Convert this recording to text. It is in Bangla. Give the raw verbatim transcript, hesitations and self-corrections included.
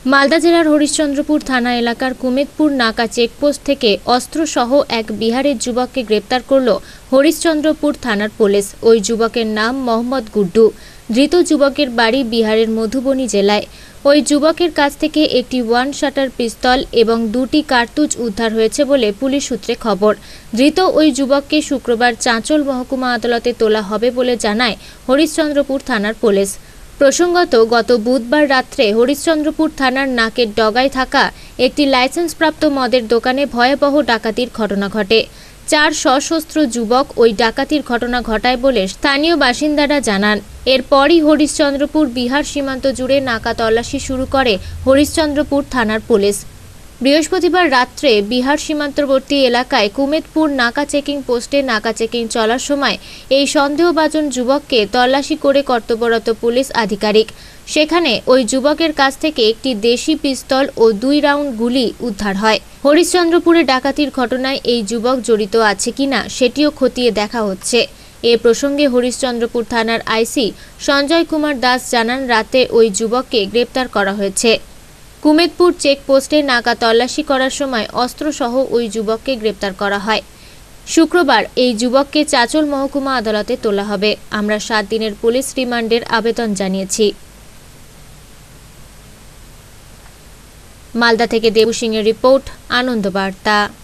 মালদা জেলার হরিশ্চন্দ্রপুর থানা এলাকার কুমেদপুর নাকা চেকপোস্ট থেকে অস্ত্রসহ এক বিহারের যুবককে গ্রেপ্তার করল হরিশ্চন্দ্রপুর থানার পুলিশ। ওই যুবকের নাম মোহাম্মদ গুড্ডু। ধৃত যুবকের বাড়ি বিহারের মধুবনী জেলায়। ওই যুবকের কাছ থেকে একটি ওয়ান শাটার পিস্তল এবং দুটি কার্তুজ উদ্ধার হয়েছে বলে পুলিশ সূত্রে খবর। ধৃত ওই যুবককে শুক্রবার চাঁচল মহকুমা আদালতে তোলা হবে বলে জানায় হরিশ্চন্দ্রপুর থানার পুলিশ। প্রসঙ্গত, গত বুধবার রাত্রে হরিশ্চন্দ্রপুর থানার নাকের ডগায় থাকা একটি লাইসেন্সপ্রাপ্ত মদের দোকানে ভয়াবহ ডাকাতির ঘটনা ঘটে। চার সশস্ত্র যুবক ওই ডাকাতির ঘটনা ঘটায় বলে স্থানীয় বাসিন্দারা জানান। এরপরই হরিশ্চন্দ্রপুর বিহার সীমান্ত জুড়ে নাকা তল্লাশি শুরু করে হরিশ্চন্দ্রপুর থানার পুলিশ। বৃহস্পতিবার রাত্রে বিহার সীমান্তবর্তী এলাকায় কুমেদপুর নাকা চেকিং পোস্টে নাকা চেকিং চলার সময় এই সন্দেহভাজন যুবককে তল্লাশি করে কর্তব্যরত পুলিশ আধিকারিক। সেখানে ওই যুবকের কাছ থেকে একটি দেশি পিস্তল ও দুই রাউন্ড গুলি উদ্ধার হয়। হরিশ্চন্দ্রপুরে ডাকাতির ঘটনায় এই যুবক জড়িত আছে কিনা সেটিও খতিয়ে দেখা হচ্ছে। এ প্রসঙ্গে হরিশ্চন্দ্রপুর থানার আইসি সঞ্জয় কুমার দাস জানান, রাতে ওই যুবককে গ্রেপ্তার করা হয়েছে। কুমেদপুর চেকপোস্টে নাকা তল্লাশি করার সময় অস্ত্রসহ ওই যুবককে গ্রেপ্তার করা হয়। শুক্রবার এই যুবককে চাঁচল মহকুমা আদালতে তোলা হবে। আমরা সাত দিনের পুলিশ রিমান্ডের আবেদন জানিয়েছি। মালদা থেকে দেবু সিংয়ের রিপোর্ট, আনন্দ বার্তা।